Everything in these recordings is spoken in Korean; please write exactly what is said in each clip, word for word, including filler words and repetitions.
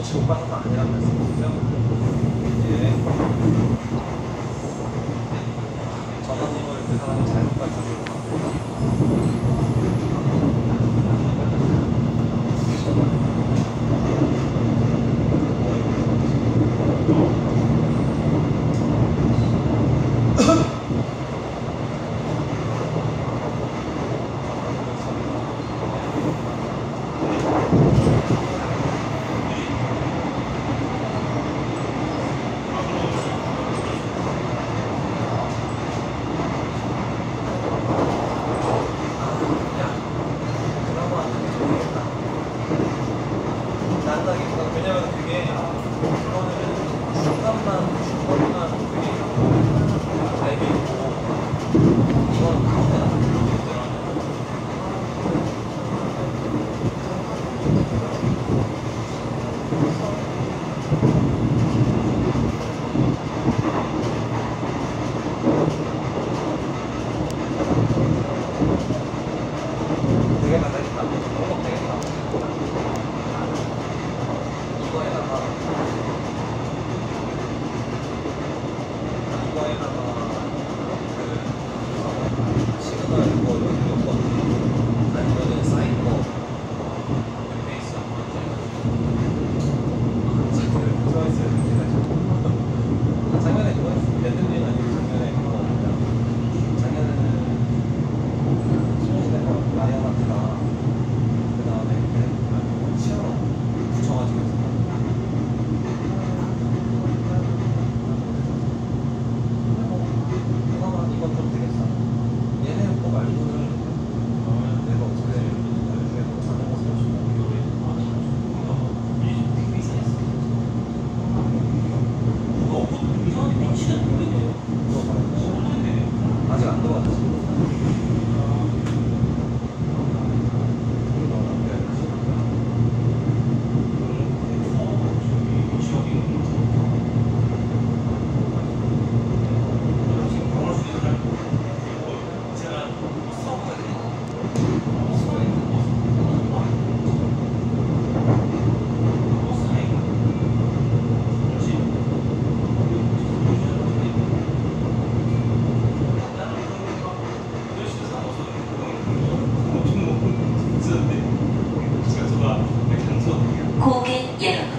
오빠는 아니란 말씀이시죠? 예. 전원님을 그 사람이 잘못 가르쳐주고 왜냐면 그게 그거는 중간만 중간만 그게 갈비 있고 이건 가운데 나는 그렇게 있더라고요. 되게 맛있다. 너무 되겠다. 이거에다가 이거에다가 그 시그널 이거 여기 몇 번 아니면은 사인 거 옆에 있어. 아, 들어있어요. 제가 작년에 그거 했어요. 레드님 아니고 작년에 그거 뭐냐. 작년에는 소모시대가 라이언한테가 그 다음에 치어로 붙여가지고 했어. 이건 좀 되겠어. 얘네 거 말고는 내가 어떻게 나중에 자전거 사주고 아직 안 들어왔지. 고객 여러분,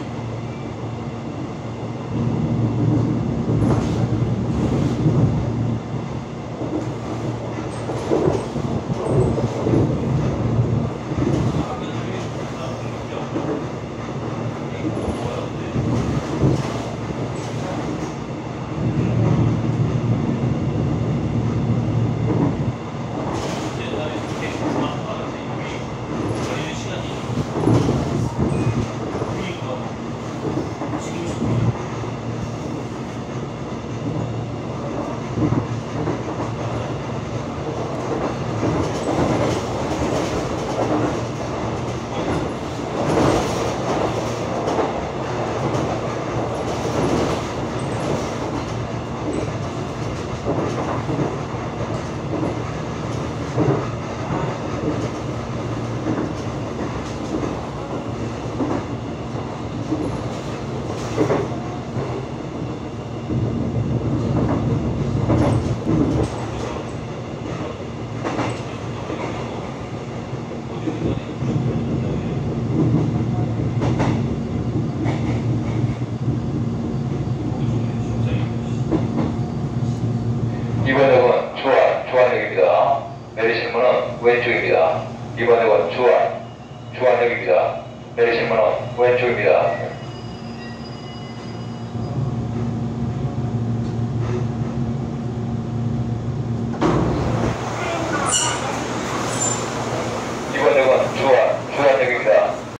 이번역은 주안, 주안역입니다. 내리실 문은 왼쪽입니다. 이번역은 주안, 주안역입니다. 내리실 문은 왼쪽입니다.